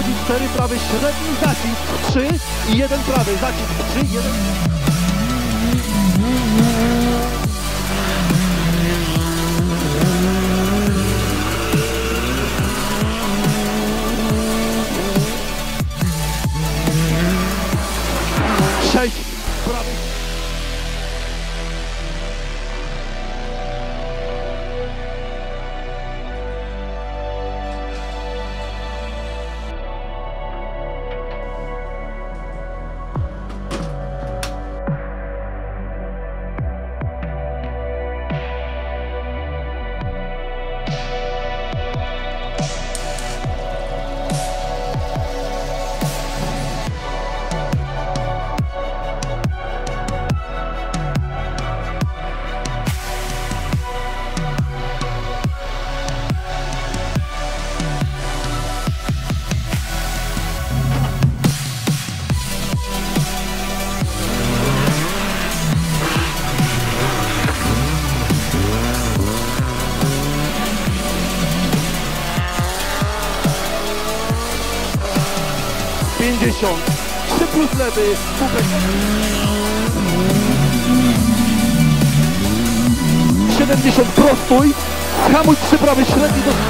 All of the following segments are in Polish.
zacisk 4, prawy, średni zacisk 3 i 1 prawy, zacisk 3, 1. Sześć, prawy. Pięćdziesiąt, 3 plus lewy, słupek. 70, prostuj, hamuj 3 prawy, średni do...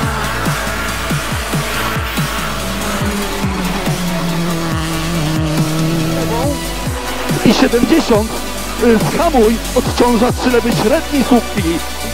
I 70, zhamuj, odciąża 3 lewy, średni, słupki.